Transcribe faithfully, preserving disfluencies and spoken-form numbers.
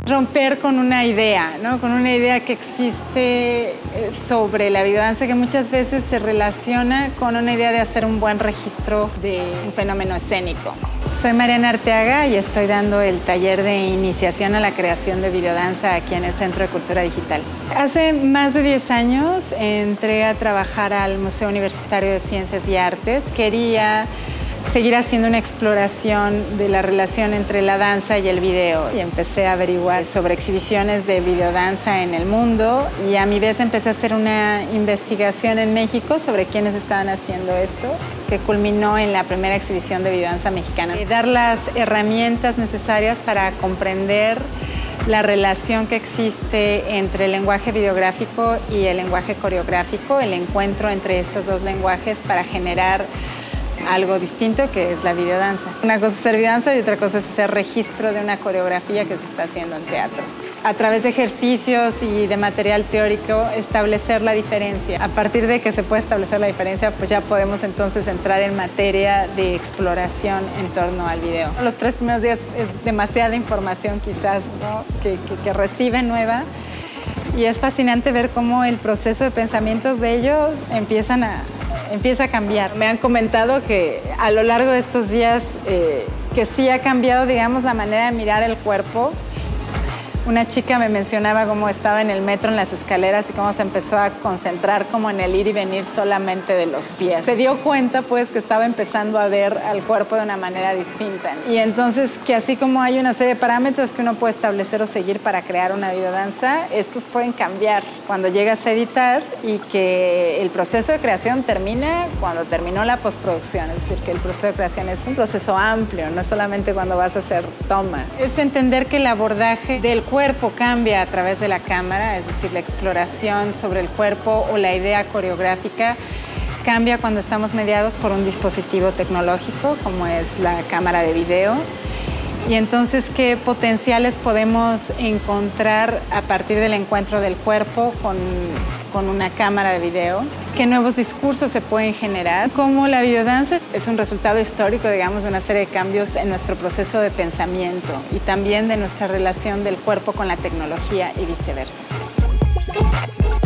Romper con una idea, ¿no? Con una idea que existe sobre la videodanza que muchas veces se relaciona con una idea de hacer un buen registro de un fenómeno escénico. Soy Mariana Arteaga y estoy dando el taller de iniciación a la creación de videodanza aquí en el Centro de Cultura Digital. Hace más de diez años entré a trabajar al Museo Universitario de Ciencias y Artes. Quería seguir haciendo una exploración de la relación entre la danza y el video y empecé a averiguar sobre exhibiciones de videodanza en el mundo y a mi vez empecé a hacer una investigación en México sobre quiénes estaban haciendo esto, que culminó en la primera exhibición de videodanza mexicana. Dar las herramientas necesarias para comprender la relación que existe entre el lenguaje videográfico y el lenguaje coreográfico, el encuentro entre estos dos lenguajes para generar algo distinto que es la videodanza. Una cosa es hacer videodanza y otra cosa es hacer registro de una coreografía que se está haciendo en teatro. A través de ejercicios y de material teórico, establecer la diferencia. A partir de que se puede establecer la diferencia, pues ya podemos entonces entrar en materia de exploración en torno al video. Los tres primeros días es demasiada información quizás, ¿no? que, que, que reciben nueva. Y es fascinante ver cómo el proceso de pensamientos de ellos empiezan a, empieza a cambiar. Me han comentado que a lo largo de estos días eh, que sí ha cambiado, digamos, la manera de mirar el cuerpo. Una chica me mencionaba cómo estaba en el metro en las escaleras y cómo se empezó a concentrar como en el ir y venir solamente de los pies. Se dio cuenta pues que estaba empezando a ver al cuerpo de una manera distinta. Y entonces que así como hay una serie de parámetros que uno puede establecer o seguir para crear una videodanza, estos pueden cambiar cuando llegas a editar y que el proceso de creación termina cuando terminó la postproducción. Es decir, que el proceso de creación es un proceso amplio, no solamente cuando vas a hacer tomas. Es entender que el abordaje del cuerpo El cuerpo cambia a través de la cámara, es decir, la exploración sobre el cuerpo o la idea coreográfica cambia cuando estamos mediados por un dispositivo tecnológico como es la cámara de video. Y entonces, ¿qué potenciales podemos encontrar a partir del encuentro del cuerpo con, con una cámara de video? ¿Qué nuevos discursos se pueden generar? Cómo la videodanza es un resultado histórico, digamos, de una serie de cambios en nuestro proceso de pensamiento y también de nuestra relación del cuerpo con la tecnología y viceversa.